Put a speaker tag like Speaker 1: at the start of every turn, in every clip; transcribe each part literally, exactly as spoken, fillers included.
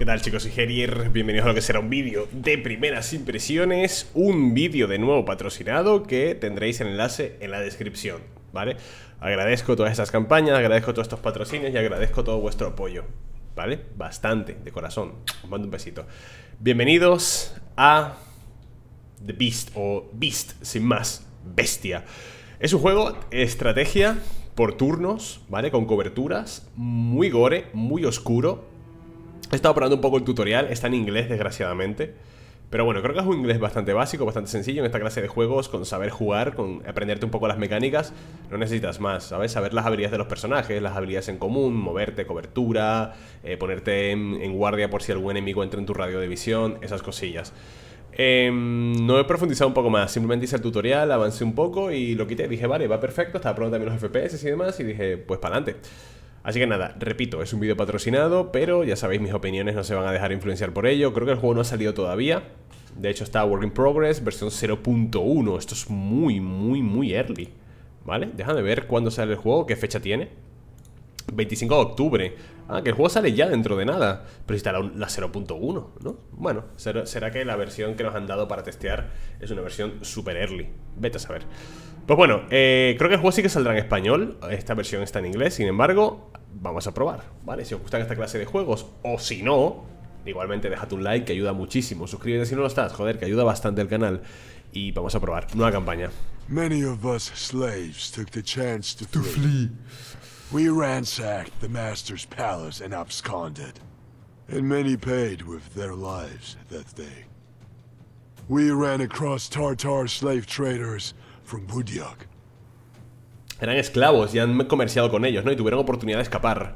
Speaker 1: tal, chicos? Soy Gerier, bienvenidos a lo que será un vídeo de primeras impresiones. Un vídeo de nuevo patrocinado que tendréis el enlace en la descripción, ¿vale? Agradezco todas estas campañas, agradezco todos estos patrocinios y agradezco todo vuestro apoyo, ¿vale? Bastante, de corazón. Os mando un besito. Bienvenidos a The Beast, o Beast, sin más, Bestia. Es un juego estrategia por turnos, ¿vale? Con coberturas, muy gore, muy oscuro. He estado probando un poco el tutorial, está en inglés desgraciadamente, pero bueno, creo que es un inglés bastante básico, bastante sencillo en esta clase de juegos. Con saber jugar, con aprenderte un poco las mecánicas, no necesitas más, ¿sabes? Saber las habilidades de los personajes, las habilidades en común, moverte, cobertura, eh, ponerte en, en guardia por si algún enemigo entra en tu radio de visión, esas cosillas. Eh, no he profundizado un poco más, simplemente hice el tutorial, avancé un poco y lo quité. Dije, vale, va perfecto, estaba probando también los F P S y demás y dije, pues para adelante. Así que nada, repito, es un vídeo patrocinado, pero ya sabéis, mis opiniones no se van a dejar influenciar por ello. Creo que el juego no ha salido todavía. De hecho está Work in Progress, versión cero punto uno. Esto es muy, muy, muy early, ¿vale? Déjame ver cuándo sale el juego, qué fecha tiene. veinticinco de octubre. Ah, que el juego sale ya dentro de nada. Pero si está la, la cero punto uno, ¿no? Bueno, será, será que la versión que nos han dado para testear es una versión super early. Vete a saber. Pues bueno, eh, creo que el juego sí que saldrá en español. Esta versión está en inglés, sin embargo, vamos a probar, ¿vale? Si os gustan esta clase de juegos, o si no, igualmente déjate un like, que ayuda muchísimo. Suscríbete si no lo estás, joder, que ayuda bastante el canal. Y vamos a probar, nueva campaña.
Speaker 2: Many of us slaves took the chance to, to flee. We ransacked the master's palace and absconded, and many paid with their lives that day. We ran across Tartar slave traders from Budyok.
Speaker 1: Eran esclavos y han comerciado con ellos, ¿no? Y tuvieron oportunidad de escapar.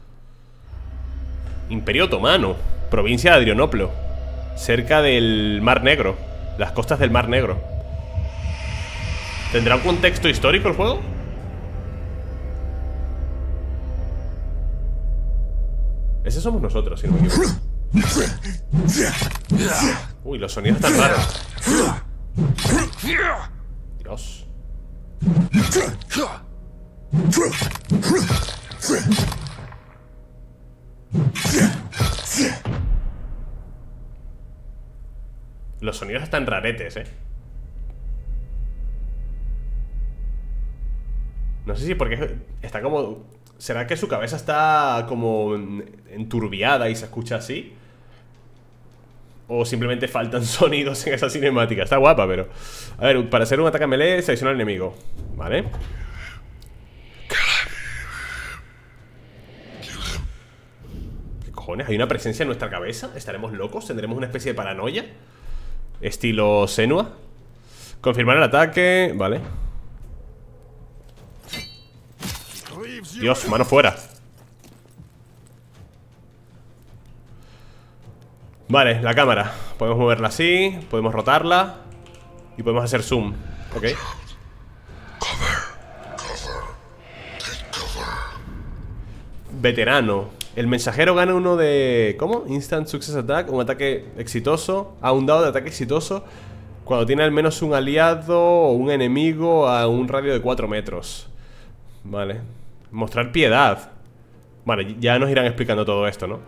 Speaker 1: Imperio Otomano, provincia de Adrianoplo, cerca del Mar Negro, las costas del Mar Negro. ¿Tendrá un contexto histórico el juego? Ese somos nosotros, si no me equivoco. Uy, los sonidos están raros. Dios. Los sonidos están raretes, eh. No sé si porque está como... ¿Será que su cabeza está como enturbiada y se escucha así? O simplemente faltan sonidos en esa cinemática. Está guapa, pero... A ver, para hacer un ataque a melee, selecciona al enemigo, ¿vale? ¿Qué cojones? ¿Hay una presencia en nuestra cabeza? ¿Estaremos locos? ¿Tendremos una especie de paranoia? Estilo Senua. Confirmar el ataque, vale. Dios, mano fuera. Vale, la cámara. Podemos moverla así, podemos rotarla y podemos hacer zoom. Ok. Veterano. El mensajero gana uno de... ¿Cómo? Instant Success Attack. Un ataque exitoso. A un dado de ataque exitoso cuando tiene al menos un aliado o un enemigo a un radio de cuatro metros. Vale. Mostrar piedad. Vale, ya nos irán explicando todo esto, ¿no?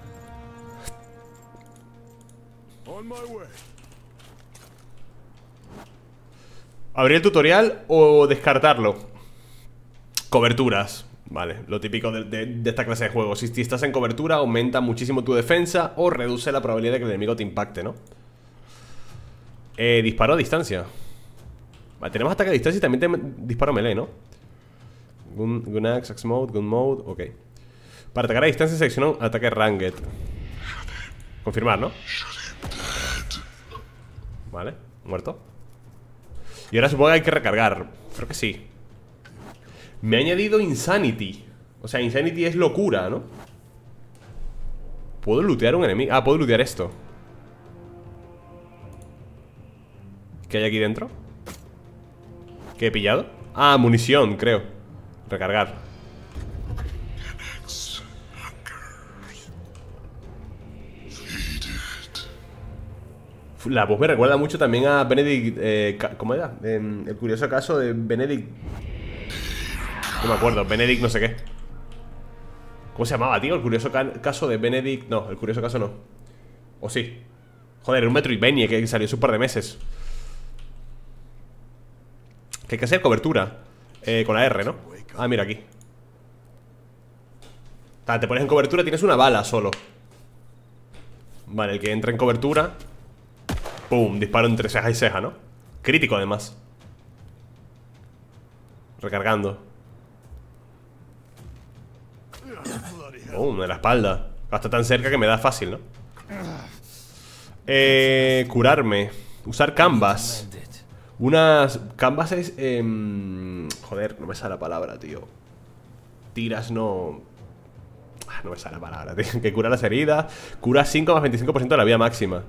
Speaker 1: ¿Abrir el tutorial o descartarlo? Coberturas. Vale, lo típico de, de, de esta clase de juegos. Si, si estás en cobertura, aumenta muchísimo tu defensa o reduce la probabilidad de que el enemigo te impacte, ¿no? Eh, disparo a distancia. Vale, tenemos ataque a distancia y también te, disparo a melee, ¿no? Gun, gun axe, axe mode, gun mode, ok. Para atacar a distancia selecciona un ataque ranged. Confirmar, ¿no? Vale, muerto. Y ahora supongo que hay que recargar. Creo que sí. Me ha añadido Insanity. O sea, Insanity es locura, ¿no? ¿Puedo lootear un enemigo? Ah, puedo lootear esto. ¿Qué hay aquí dentro? ¿Qué he pillado? Ah, munición, creo. Recargar. La voz me recuerda mucho también a Benedict, eh, ¿cómo era? Eh, el curioso caso de Benedict. No me acuerdo, Benedict no sé qué. ¿Cómo se llamaba, tío? El curioso ca caso de Benedict. No, el curioso caso no. ¿O sí? Joder, un Metroidvania que salió hace un par de meses. Que hay que hacer cobertura eh, con la R, ¿no? Ah, mira aquí. Te pones en cobertura, tienes una bala solo. Vale, el que entra en cobertura. Pum, disparo entre ceja y ceja, ¿no? Crítico además. Recargando. Pum, de la espalda. Hasta tan cerca que me da fácil, ¿no? Eh, curarme. Usar canvas. Unas canvas es... Eh, joder, no me sale la palabra, tío. Tiras no... Ah, no me sale la palabra, tío. Que cura las heridas. Cura cinco más veinticinco por ciento de la vida máxima.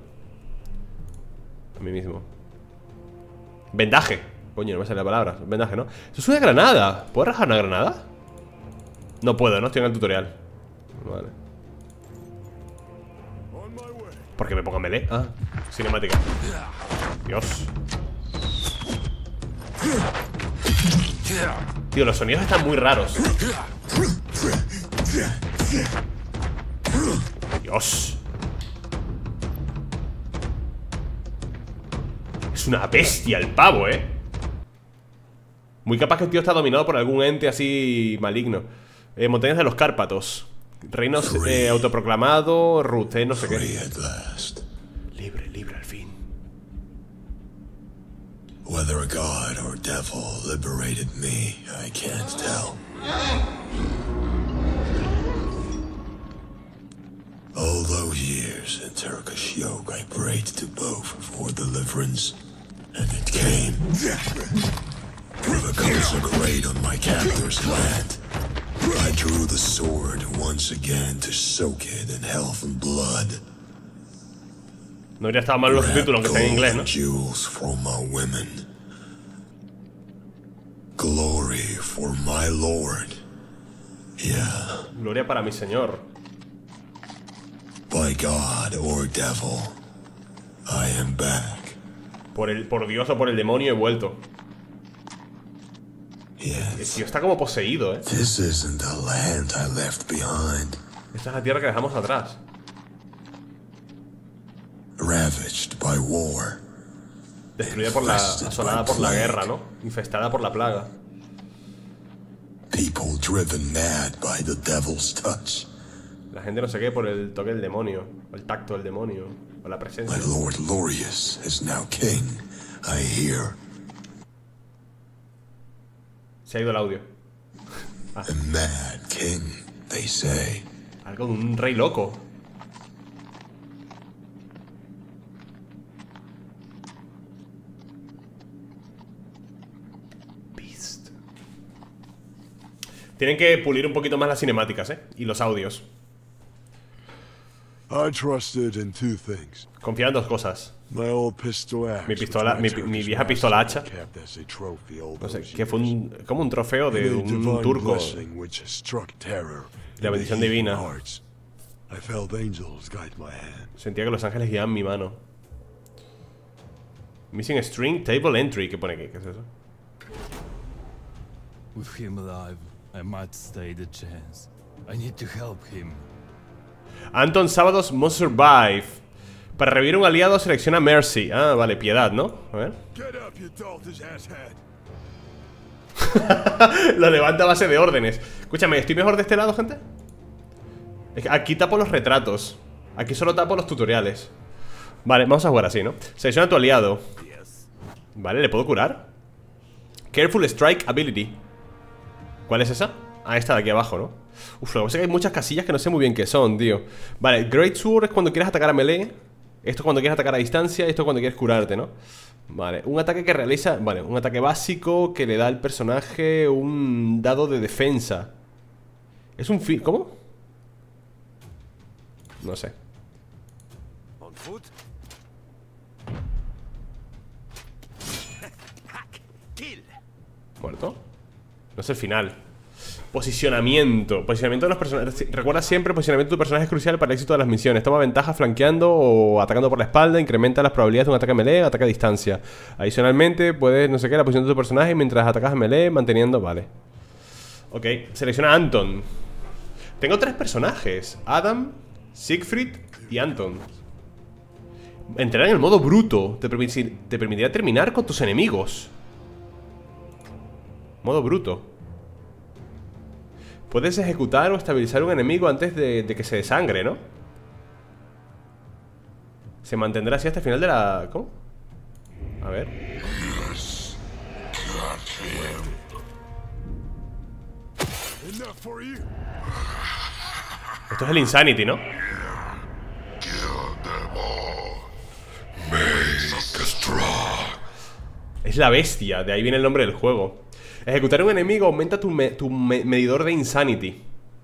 Speaker 1: A mí mismo. Vendaje. Coño, no me sale la palabra. Vendaje, ¿no? Eso es una granada. ¿Puedo rajar una granada? No puedo, no estoy en el tutorial. Vale. ¿Por qué me pongo melee? Ah, cinemática. Dios. Tío, los sonidos están muy raros. Dios. Es una bestia el pavo, eh. Muy capaz que el tío está dominado por algún ente así maligno. eh, Montañas de los Cárpatos. Reinos eh, autoproclamado. Ruth, eh, no sé qué. Libre, libre al fin.
Speaker 2: Whether a god or devil liberated me, I can't tell. All those years in Turkish yoke, I prayed to both for deliverance, and it came. With a consecrate on my captor's land, I drew the sword once again to soak it in health and blood.
Speaker 1: No habría estado mal los subtítulos, aunque estén en inglés, ¿no?
Speaker 2: Jewels for my women. Glory for my lord. Yeah.
Speaker 1: Gloria para mi señor.
Speaker 2: By God or devil, I am back.
Speaker 1: Por el, por Dios o por el demonio he vuelto.
Speaker 2: Yes.
Speaker 1: El tío está como poseído, eh.
Speaker 2: This isn't the land I left behind.
Speaker 1: Esta es la tierra que dejamos atrás.
Speaker 2: Ravaged by war.
Speaker 1: Destruida por la... asolada por la guerra, ¿no? Infestada por la plaga.
Speaker 2: People driven mad by the devil's touch.
Speaker 1: La gente no sé qué por el toque del demonio. O el tacto del demonio. O la presencia.
Speaker 2: My lord Lorius is now king, I hear.
Speaker 1: Se ha ido el audio.
Speaker 2: Ah. A mad king, they say.
Speaker 1: Algo de un rey loco. Beast. Tienen que pulir un poquito más las cinemáticas, ¿eh? Y los audios.
Speaker 2: I trusted in two things.
Speaker 1: Confía en dos cosas.
Speaker 2: My old pistol axe,
Speaker 1: Mi pistola, mi, mi vieja pistola hacha. No sé, que fue un, como un trofeo de un turco. La bendición divina. Sentía que los ángeles guiaban mi mano. Missing string, table entry. ¿Qué pone aquí? ¿Qué es eso?
Speaker 3: With him alive, I might stay the chance. I need to help him.
Speaker 1: Anton Sábados must survive. Para revivir un aliado selecciona Mercy. Ah, vale, piedad, ¿no? A ver. Lo levanta a base de órdenes. Escúchame, ¿estoy mejor de este lado, gente? Aquí tapo los retratos. Aquí solo tapo los tutoriales. Vale, vamos a jugar así, ¿no? Selecciona a tu aliado. Vale, ¿le puedo curar? Careful Strike Ability. ¿Cuál es esa? Ah, esta de aquí abajo, ¿no? Uf, lo que pasa es que hay muchas casillas que no sé muy bien qué son, tío. Vale, Great Sword es cuando quieres atacar a melee. Esto es cuando quieres atacar a distancia. Esto es cuando quieres curarte, ¿no? Vale, un ataque que realiza... Vale, un ataque básico que le da al personaje un dado de defensa. Es un... Fi... ¿Cómo? No sé. ¿Muerto? No es el final. Posicionamiento. Posicionamiento de los personajes. Recuerda siempre, posicionamiento de tu personaje es crucial para el éxito de las misiones. Toma ventaja flanqueando o atacando por la espalda. Incrementa las probabilidades de un ataque melee, ataque a distancia. Adicionalmente, puedes, no sé qué, la posición de tu personaje mientras atacas a melee, manteniendo... Vale. Ok, selecciona a Anton. Tengo tres personajes: Adam, Siegfried y Anton. Entrar en el modo bruto te, permitir, te permitirá terminar con tus enemigos. Modo bruto. Puedes ejecutar o estabilizar un enemigo antes de, de que se desangre, ¿no? Se mantendrá así hasta el final de la... ¿Cómo? A ver. Esto es el Insanity, ¿no? Es la bestia, de ahí viene el nombre del juego. Ejecutar un enemigo aumenta tu, me tu me medidor de Insanity.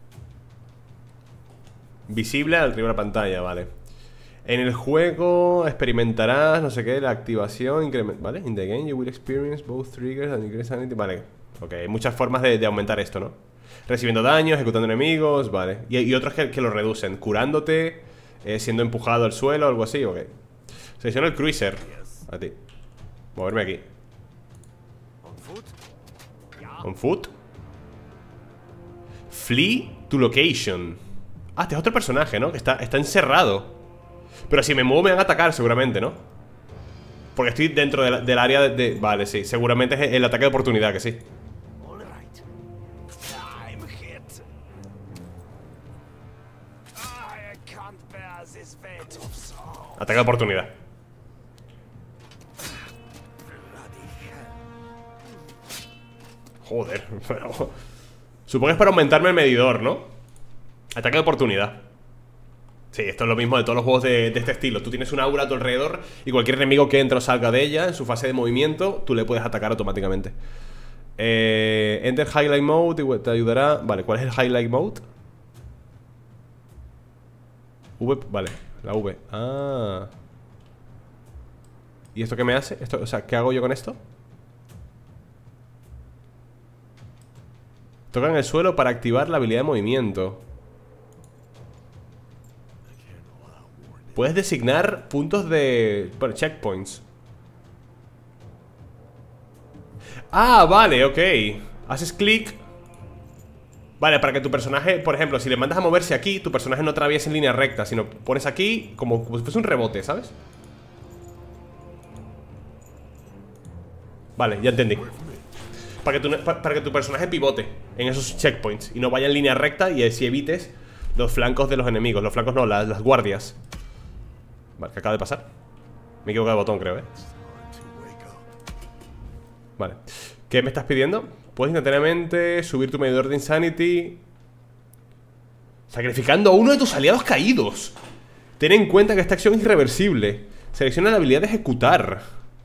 Speaker 1: Visible al arriba de la pantalla, vale. En el juego experimentarás, no sé qué, la activación, ¿vale? In the game you will experience both triggers and increase sanity. Vale, ok, hay muchas formas de, de aumentar esto, ¿no? Recibiendo daño, ejecutando enemigos, vale. Y, y otros que, que lo reducen, curándote, eh, siendo empujado al suelo, algo así, ok. Selecciona el cruiser. A ti. Moverme aquí. On foot. Flee to location. Ah, este es otro personaje, ¿no? Que está, está encerrado. Pero si me muevo me van a atacar seguramente, ¿no? Porque estoy dentro de la, del área de, de... Vale, sí, seguramente es el ataque de oportunidad, que sí. Ataque de oportunidad. Joder, pero... Supongo que es para aumentarme el medidor, ¿no? Ataque de oportunidad. Sí, esto es lo mismo de todos los juegos de, de este estilo. Tú tienes un aura a tu alrededor y cualquier enemigo que entre o salga de ella, en su fase de movimiento, tú le puedes atacar automáticamente. eh, Enter Highlight Mode y te ayudará... Vale, ¿cuál es el Highlight Mode? V, vale, la V. Ah. ¿Y esto qué me hace? Esto, o sea, ¿qué hago yo con esto? Toca en el suelo para activar la habilidad de movimiento. Puedes designar puntos de... Bueno, checkpoints. Ah, vale, ok. Haces clic. Vale, para que tu personaje, por ejemplo, si le mandas a moverse aquí, tu personaje no atraviesa en línea recta, sino pones aquí como, como si fuese un rebote, ¿sabes? Vale, ya entendí. Para que, tu, para que tu personaje pivote en esos checkpoints y no vaya en línea recta y así evites los flancos de los enemigos. Los flancos no, las, las guardias. Vale, ¿qué acaba de pasar? Me he equivocado de botón, creo, ¿eh? Vale. ¿Qué me estás pidiendo? Puedes instantáneamente subir tu medidor de Insanity sacrificando a uno de tus aliados caídos. Ten en cuenta que esta acción es irreversible. Selecciona la habilidad de ejecutar.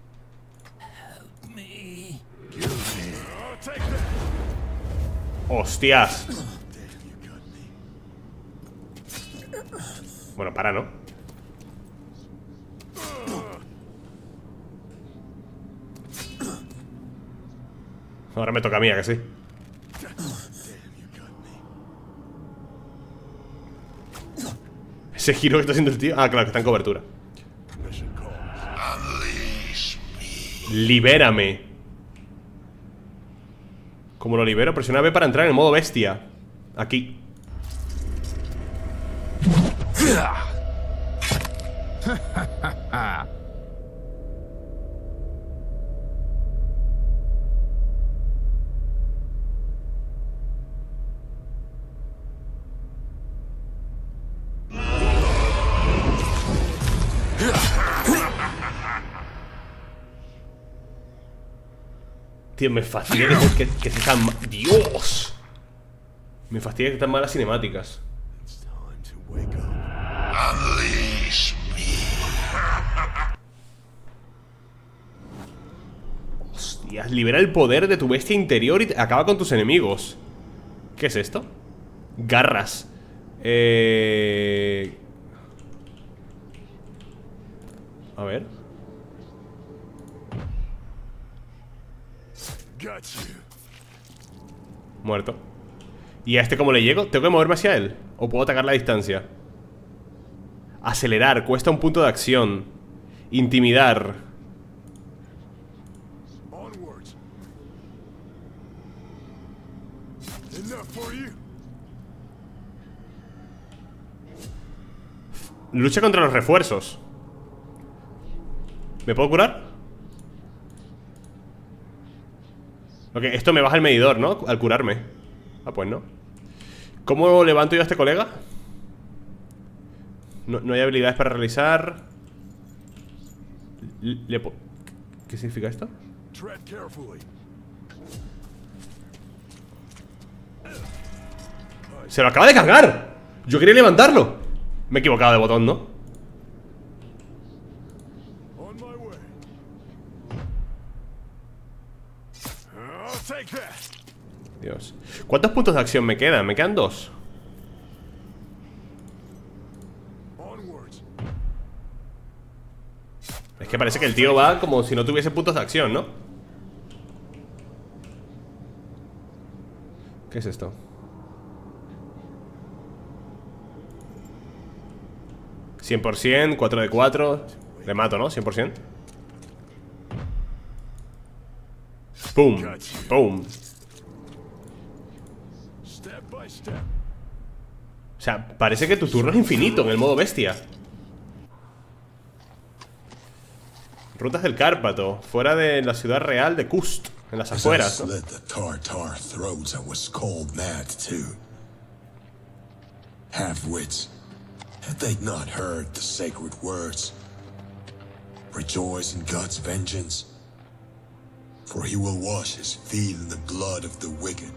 Speaker 1: ¡Hostias! Bueno, para, ¿no? Ahora me toca a mí, ¿a que sí? Ese giro que está haciendo el tío. Ah, claro, que está en cobertura. Libérame. ¿Cómo lo libero? Presiona B para entrar en el modo bestia. Aquí. Tío, me fastidia que, que, que esté tan mal. ¡Dios! Me fastidia que están malas cinemáticas. Hostias, libera el poder de tu bestia interior y te acaba con tus enemigos. ¿Qué es esto? Garras. Eh... A ver. Muerto. ¿Y a este cómo le llego? ¿Tengo que moverme hacia él? ¿O puedo atacar la distancia? Acelerar, cuesta un punto de acción. Intimidar. Lucha contra los refuerzos. ¿Me puedo curar? Ok, esto me baja el medidor, ¿no? Al curarme. Ah, pues no. ¿Cómo levanto yo a este colega? No, no hay habilidades para realizar. Le po- ¿Qué significa esto? ¡Se lo acaba de cargar! Yo quería levantarlo. Me he equivocado de botón, ¿no? Dios. ¿Cuántos puntos de acción me quedan? Me quedan dos. Es que parece que el tío va como si no tuviese puntos de acción, ¿no? ¿Qué es esto? cien por ciento, cuatro de cuatro. Le mato, ¿no? cien por ciento. ¡Pum! ¡Pum! O sea, parece que tu turno es infinito en el modo bestia. Rutas del Cárpato, fuera de la ciudad real de Kust, en las afueras, ¿no?
Speaker 2: Half-wits, had they not heard the sacred words? Rejoice in God's vengeance, for he will wash his feet in the blood of the wicked.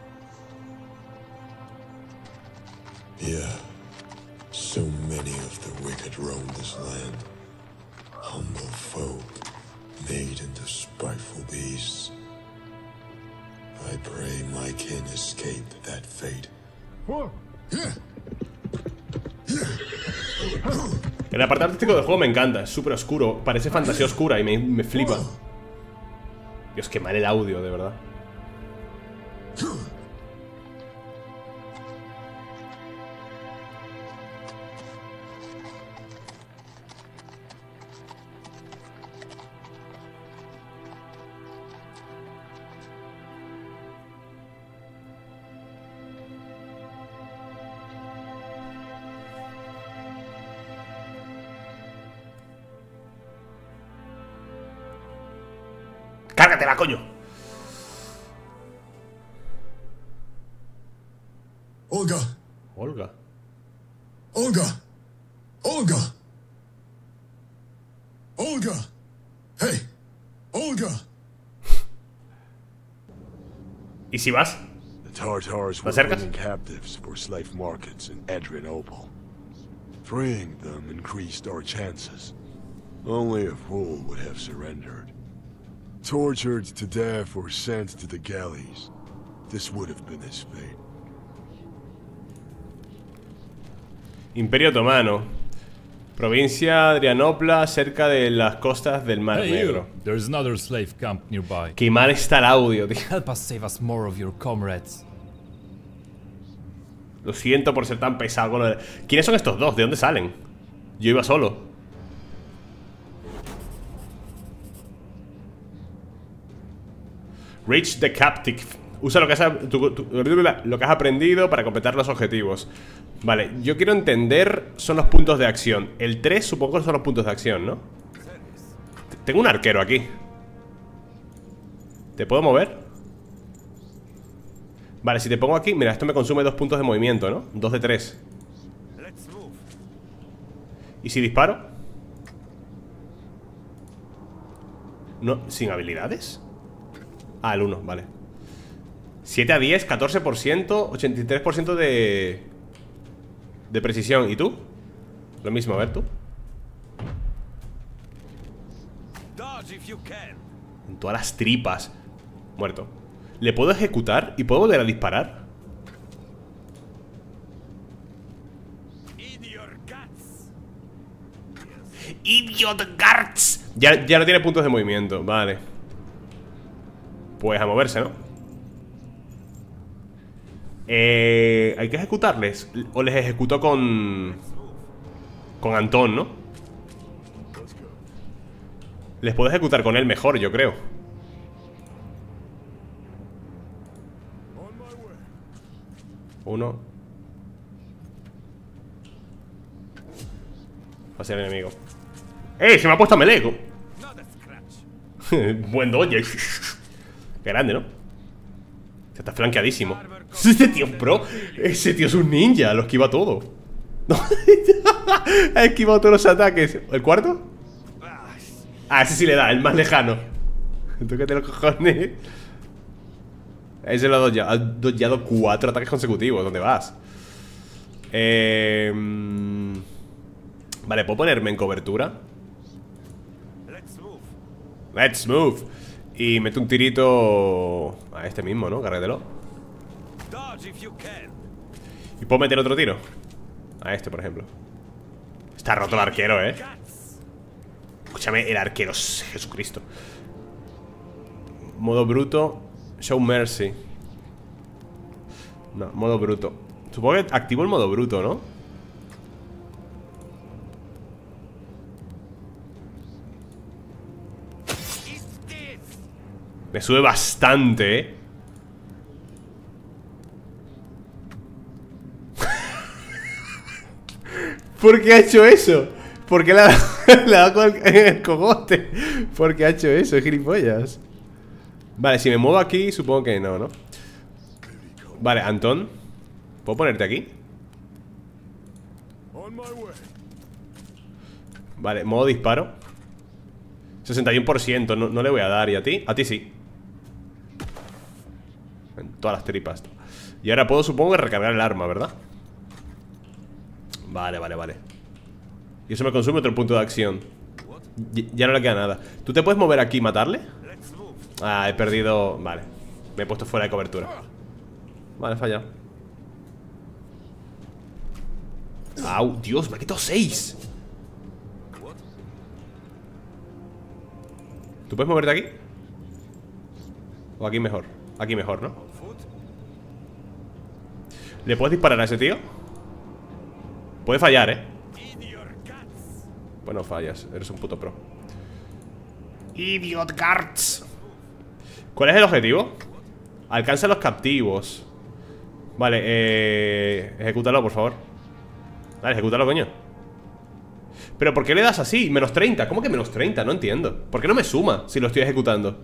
Speaker 2: Yeah, so many of the wicked roam this land. Humble folk, made into spiteful beasts. I pray my kin escape that fate.
Speaker 1: El apartado artístico del juego me encanta, es súper oscuro. Parece fantasía oscura y me, me flipa. Dios, qué mal el audio, de verdad. ¡Cárgatela, coño!
Speaker 2: Olga!
Speaker 1: Olga.
Speaker 2: Olga! Olga! Olga! Hey! Olga!
Speaker 1: ¿Y si vas?
Speaker 2: The Tartars were bringing captives for slave markets in Adrianople. Freeing them increased our chances. Only a fool would have surrendered. Tortured to death or sent to the galleys. This would have been his fate.
Speaker 1: Imperio Otomano. Provincia Adrianopla, cerca de las costas del Mar
Speaker 3: Hey,
Speaker 1: Negro.
Speaker 3: you. There's another slave camp nearby.
Speaker 1: Qué mal está el audio, tío.
Speaker 3: Help us save us more of your comrades.
Speaker 1: Lo siento por ser tan pesado con lo de... ¿Quiénes son estos dos? ¿De dónde salen? Yo iba solo. Reach the captive. Usa lo que, has, tu, tu, lo que has aprendido para completar los objetivos. Vale, yo quiero entender. Son los puntos de acción. El tres supongo que son los puntos de acción, ¿no? Tengo un arquero aquí. ¿Te puedo mover? Vale, si te pongo aquí, mira, esto me consume dos puntos de movimiento, ¿no? Dos de tres. ¿Y si disparo? No, ¿sin habilidades? Ah, el uno, vale. siete a diez, catorce por ciento, ochenta y tres por ciento de... de precisión. ¿Y tú? Lo mismo, a ver tú. En todas las tripas. Muerto. ¿Le puedo ejecutar y puedo volver a disparar? Idiot guards. Ya, ya no tiene puntos de movimiento, vale. Pues a moverse, ¿no? Eh, ¿hay que ejecutarles? ¿O les ejecuto con... con Antón, ¿no? Les puedo ejecutar con él mejor, yo creo. Uno. Va a ser el enemigo. ¡Eh! Se me ha puesto a melee. Buen dodge. Qué grande, ¿no? Está flanqueadísimo. Este tío es pro. Ese tío es un ninja. Lo esquiva todo. Ha esquivado todos los ataques. ¿El cuarto? Ah, ese sí le da, el más lejano. Tócate los cojones. Ese lo ha dodgeado. Ha dodgeado cuatro ataques consecutivos. ¿Dónde vas? Eh... Vale, ¿puedo ponerme en cobertura? Let's move. Y meto un tirito a este mismo, ¿no? Cárgatelo. Y puedo meter otro tiro a este, por ejemplo. Está roto el arquero, ¿eh? Escúchame, el arquero es Jesucristo. Modo bruto. Show mercy. No, modo bruto. Supongo que activo el modo bruto, ¿no? Me sube bastante, ¿eh? ¿Por qué ha hecho eso? ¿Por qué le ha, le ha dado con el, el cogote? ¿Por qué ha hecho eso, gilipollas? Vale, si me muevo aquí, supongo que no, ¿no? Vale, Antón, ¿puedo ponerte aquí? Vale, modo disparo. sesenta y uno por ciento, no, no le voy a dar. ¿Y a ti? A ti sí. En todas las tripas. Y ahora puedo, supongo, recargar el arma, ¿verdad? Vale, vale, vale. Y eso me consume otro punto de acción. Y ya no le queda nada. ¿Tú te puedes mover aquí y matarle? Ah, he perdido... Vale, me he puesto fuera de cobertura. Vale, falla. Au, Dios, me ha quitado seis. ¿Tú puedes moverte aquí? O aquí mejor. Aquí mejor, ¿no? ¿Le puedes disparar a ese tío? Puede fallar, ¿eh? Bueno, fallas, eres un puto pro. Idiot guards. ¿Cuál es el objetivo? Alcanza a los captivos. Vale, eh... ejecútalo, por favor. Dale, ejecútalo, coño. ¿Pero por qué le das así? Menos treinta, ¿cómo que menos treinta? No entiendo. ¿Por qué no me suma si lo estoy ejecutando?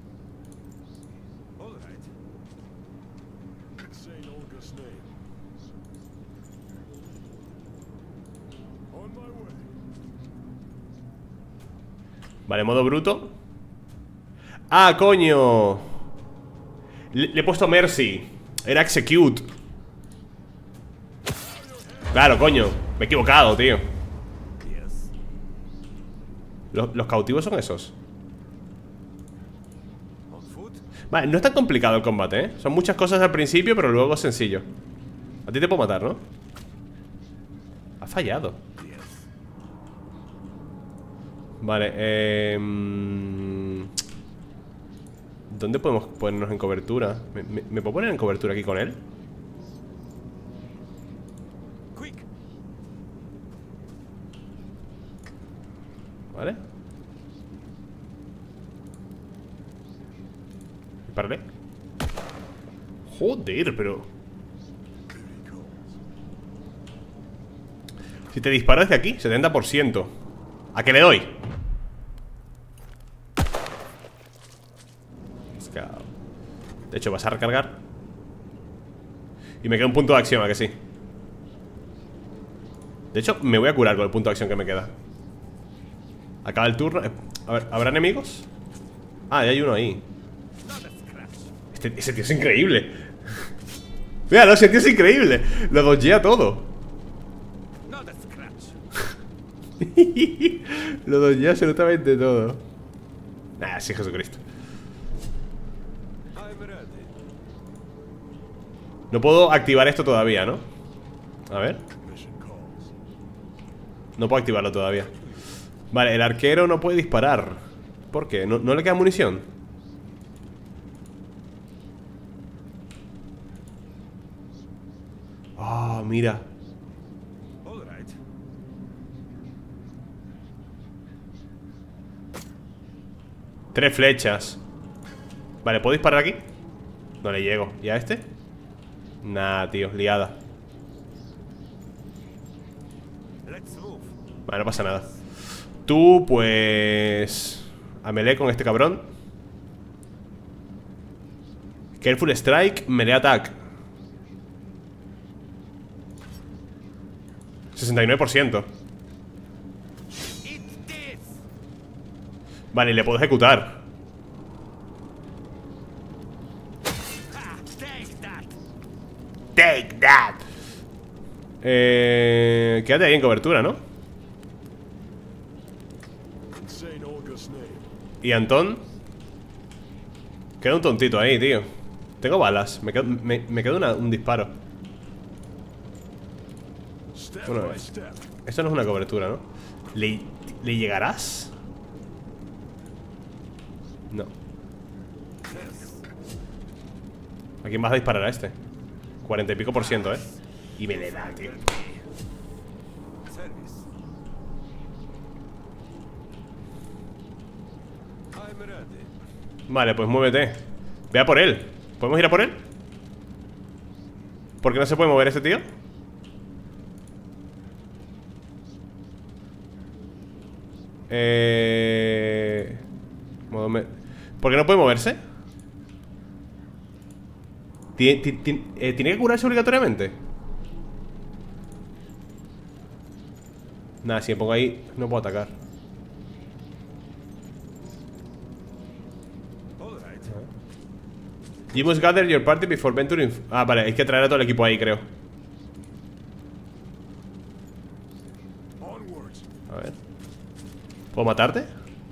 Speaker 1: Vale, modo bruto. ¡Ah, coño! Le, le he puesto Mercy. Era Execute. Claro, coño. Me he equivocado, tío. ¿Los, los cautivos son esos? Vale, no es tan complicado el combate, ¿eh? Son muchas cosas al principio, pero luego es sencillo. A ti te puedo matar, ¿no? Ha fallado. Vale, eh... ¿dónde podemos ponernos en cobertura? ¿Me, me, ¿me puedo poner en cobertura aquí con él? Vale. Dispárale. Joder, pero... si te disparo desde aquí, setenta por ciento. ¿A qué le doy? De hecho, vas a recargar. Y me queda un punto de acción, ¿a que sí? De hecho, me voy a curar con el punto de acción que me queda. Acaba el turno. A ver, ¿habrá enemigos? Ah, ya hay uno ahí. Este, ese tío es increíble. Míralo, ese tío es increíble. Lo dodgea todo. Lo dodgea absolutamente todo. Nah, sí, Jesucristo. No puedo activar esto todavía, ¿no? A ver. No puedo activarlo todavía. Vale, el arquero no puede disparar. ¿Por qué? ¿No, no le queda munición? Ah, oh, mira. Tres flechas. Vale, ¿puedo disparar aquí? No le llego. ¿Y a este? Nah, tío, liada. Vale, no pasa nada. Tú, pues... a melee con este cabrón. Careful strike, melee attack. sesenta y nueve por ciento. Vale, y le puedo ejecutar. Take that. Eh, quédate ahí en cobertura, ¿no? ¿Y Antón? Queda un tontito ahí, tío. Tengo balas. Me quedo, me, me queda una, un disparo. Bueno, esto no es una cobertura, ¿no? ¿Le, ¿le llegarás? No. ¿A quién vas a disparar a este? Cuarenta y pico por ciento, ¿eh? Y me le da, tío. Vale, pues muévete. Ve a por él. ¿Podemos ir a por él? ¿Por qué no se puede mover ese tío? Eh... ¿Por qué no puede moverse? ¿Tiene, tiene, eh, ¿Tiene que curarse obligatoriamente? Nada, si me pongo ahí no puedo atacar. You must gather your party before venturing. Ah, vale, hay que traer a todo el equipo ahí, creo. A ver. ¿Puedo matarte?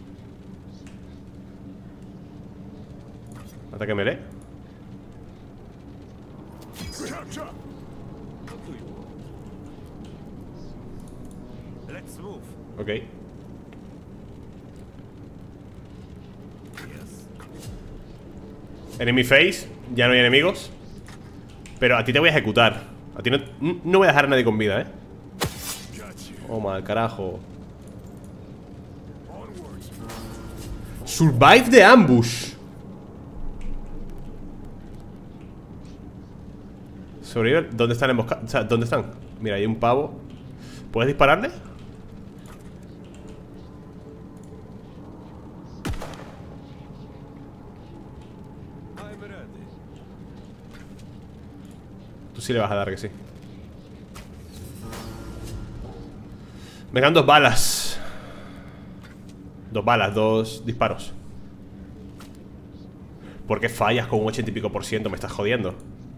Speaker 1: Ataque melee. Ok. Enemy face. Ya no hay enemigos. Pero a ti te voy a ejecutar. A ti no, no voy a dejar a nadie con vida, eh. Oh, mal carajo. Survive the ambush. Sobrevive. ¿Dónde están emboscados? O sea, ¿dónde están? Mira, hay un pavo. ¿Puedes dispararle? Tú sí le vas a dar, que sí. Me quedan dos balas. Dos balas, dos disparos. ¿Por qué fallas con un ochenta y pico por ciento? Me estás jodiendo.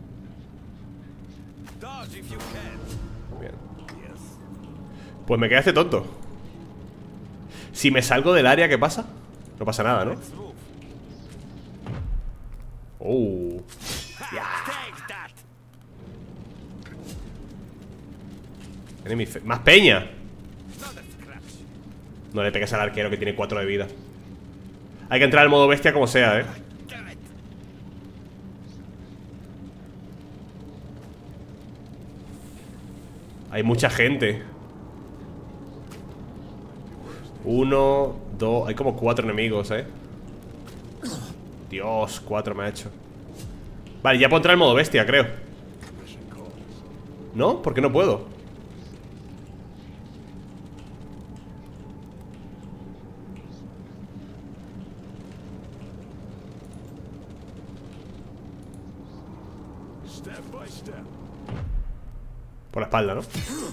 Speaker 1: Bien. Pues me queda este tonto. Si me salgo del área, ¿qué pasa? No pasa nada, ¿no? Oh. Yeah. Enemy fe- ¡Más peña! No le pegues al arquero que tiene cuatro de vida. Hay que entrar al modo bestia como sea, ¿eh? Hay mucha gente. Uno, dos... Hay como cuatro enemigos, ¿eh? Dios, cuatro me ha hecho. Vale, ya puedo entrar al modo bestia, creo. ¿No? ¿Por qué no puedo? Por la espalda, ¿no?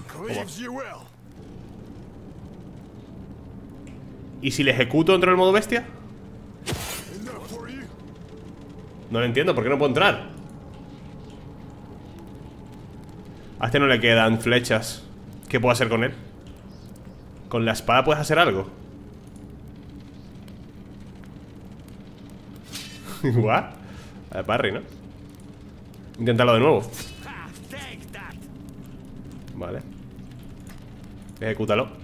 Speaker 1: ¿Y si le ejecuto dentro del modo bestia? No lo entiendo, ¿por qué no puedo entrar? A este no le quedan flechas. ¿Qué puedo hacer con él? ¿Con la espada puedes hacer algo? ¿What? A parry, ¿no? Inténtalo de nuevo. Vale. Ejecútalo.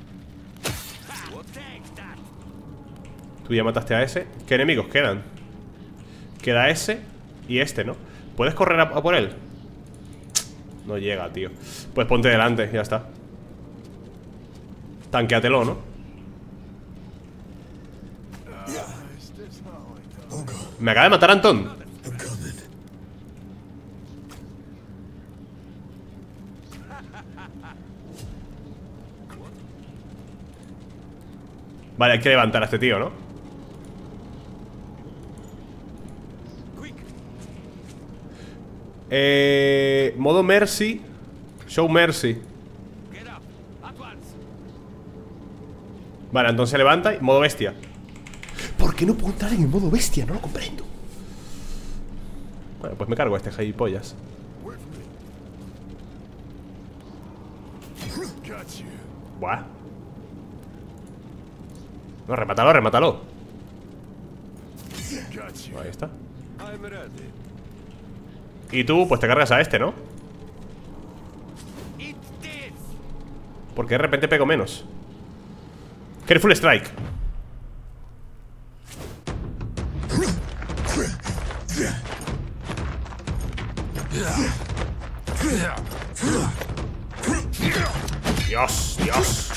Speaker 1: Tú ya mataste a ese. ¿Qué enemigos quedan? Queda ese y este, ¿no? ¿Puedes correr a, a por él? No llega, tío. Pues ponte delante, ya está. Tanquéatelo, ¿no? Me acaba de matar a Antón. Vale, hay que levantar a este tío, ¿no? Eh, modo Mercy. Show Mercy. Vale, entonces levanta y modo bestia. ¿Por qué no puedo entrar en el modo bestia? No lo comprendo. Bueno, pues me cargo a este gilipollas. Buah. No, remátalo, remátalo. Ahí está. Y tú, pues te cargas a este, ¿no? Porque de repente pego menos. Careful Strike. Dios, Dios.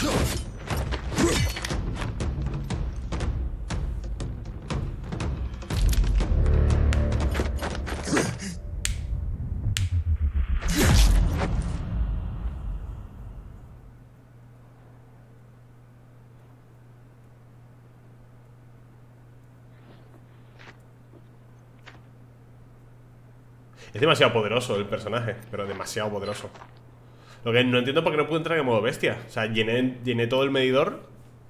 Speaker 1: Es demasiado poderoso el personaje, pero demasiado poderoso. Lo que no entiendo por qué no puedo entrar en modo bestia. O sea, llené, llené todo el medidor.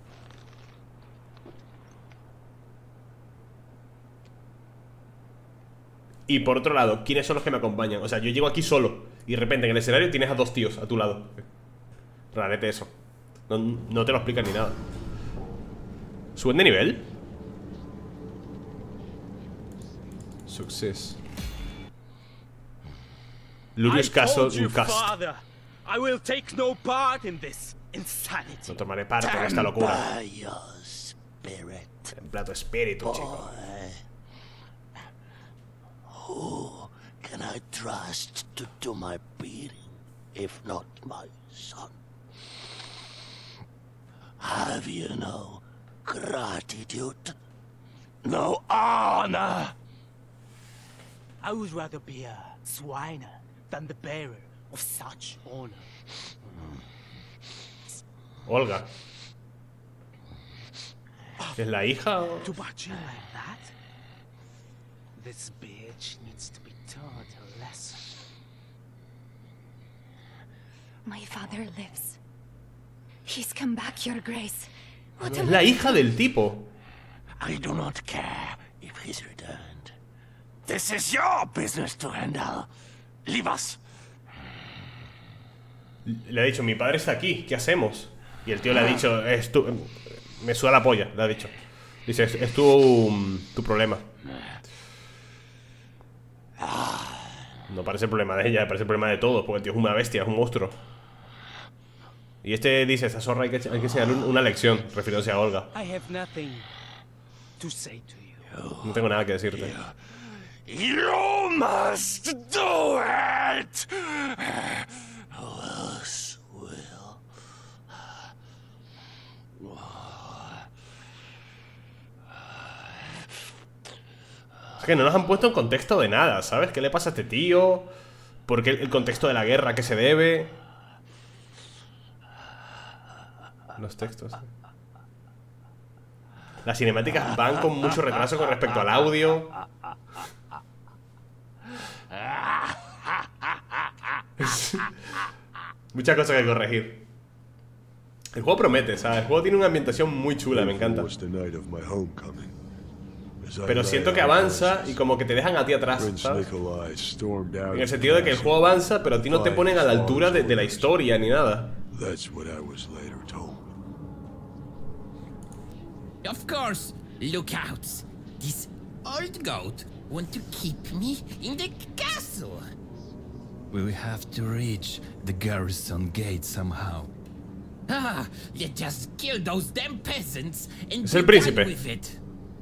Speaker 1: Y por otro lado, ¿quiénes son los que me acompañan? O sea, yo llego aquí solo y de repente en el escenario tienes a dos tíos a tu lado. Rarete eso. No, no te lo explican ni nada. ¿Suben de nivel? Success. Lurius Castle in Cast.
Speaker 4: I will take no part in this insanity.
Speaker 1: No tomaré parte en esta locura. Templa tu espíritu, chico.
Speaker 5: Who can I trust to do my bidding, if not my son? Have you no gratitude? No honor?
Speaker 4: I would rather be a swiner than the bearer of such honor.
Speaker 1: Olga. ¿Es la hija o...?
Speaker 4: To barge in like that? This bitch needs to be taught a lesson.
Speaker 6: My father lives. He's come back, Your Grace. What
Speaker 1: Es
Speaker 6: am
Speaker 1: la
Speaker 6: I-
Speaker 1: hija del tipo.
Speaker 5: I do not care if he's returned. This is your business to handle. Leave us.
Speaker 1: Le ha dicho, mi padre está aquí, ¿qué hacemos? Y el tío le ha dicho, es tu... Me suda la polla, le ha dicho. Dice, es, es tu... tu problema. No parece el problema de ella, parece el problema de todos, porque el tío es una bestia, es un monstruo. Y este dice, esa zorra hay que, hay que enseñarle un- una lección, refiriéndose a Olga.
Speaker 4: I have nothing to say to you.
Speaker 1: No tengo nada que decirte.
Speaker 5: You must do it. Who else will?
Speaker 1: Es que no nos han puesto en contexto de nada, ¿sabes? ¿Qué le pasa a este tío? ¿Por qué el, el contexto de la guerra? ¿A qué se debe? Los textos. Las cinemáticas van con mucho retraso con respecto al audio. Muchas cosas que corregir. El juego promete, ¿sabes? El juego tiene una ambientación muy chula, me encanta.
Speaker 2: Was the night of my homecoming. As I
Speaker 1: Pero
Speaker 2: lay
Speaker 1: siento que
Speaker 2: on
Speaker 1: avanza
Speaker 2: horses,
Speaker 1: y como que te dejan a ti atrás,
Speaker 2: Prince
Speaker 1: ¿sabes?
Speaker 2: Nikolai stormed out
Speaker 1: En el
Speaker 2: of
Speaker 1: sentido de que el
Speaker 2: castle.
Speaker 1: juego avanza, pero a ti no te ponen a la altura de, de la historia ni nada.
Speaker 2: That's what I was later told.
Speaker 7: Of course, look out. This old goat want to keep me in the castle.
Speaker 3: We will have to reach the garrison gate somehow.
Speaker 7: Ah, let's just kill those damn peasants and
Speaker 1: Es
Speaker 7: be
Speaker 1: el príncipe.
Speaker 7: done with it.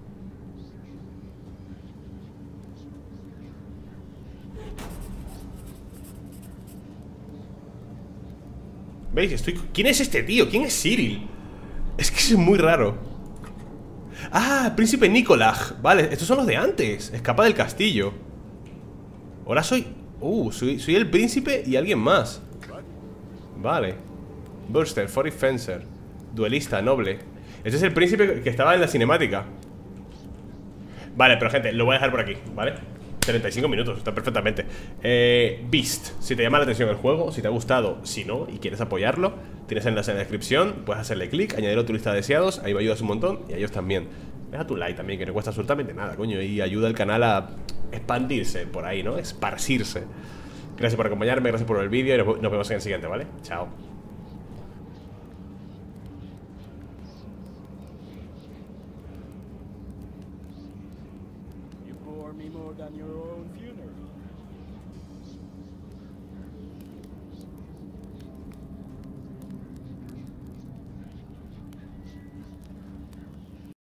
Speaker 1: ¿Veis? Estoy... ¿Quién es este tío? ¿Quién es Cyril? Es que es muy raro. Ah, príncipe Nicolaj. Vale, estos son los de antes. Escapa del castillo. Ahora soy... Uh, soy, soy el príncipe y alguien más. Vale. Burster, Forty Fencer. Duelista, noble. Este es el príncipe que estaba en la cinemática. Vale, pero gente, lo voy a dejar por aquí, ¿vale? treinta y cinco minutos, está perfectamente. eh, Beast, si te llama la atención el juego, si te ha gustado, si no, y quieres apoyarlo, tienes enlace en la descripción. Puedes hacerle clic, añadirlo a tu lista de deseados. Ahí me ayudas un montón, y a ellos también. Deja tu like también, que no cuesta absolutamente nada, coño. Y ayuda al canal a expandirse por ahí, ¿no? Esparcirse. Gracias por acompañarme, gracias por ver el vídeo. Y nos nos vemos en el siguiente, ¿vale? Chao.
Speaker 8: You bore me more than your own funeral.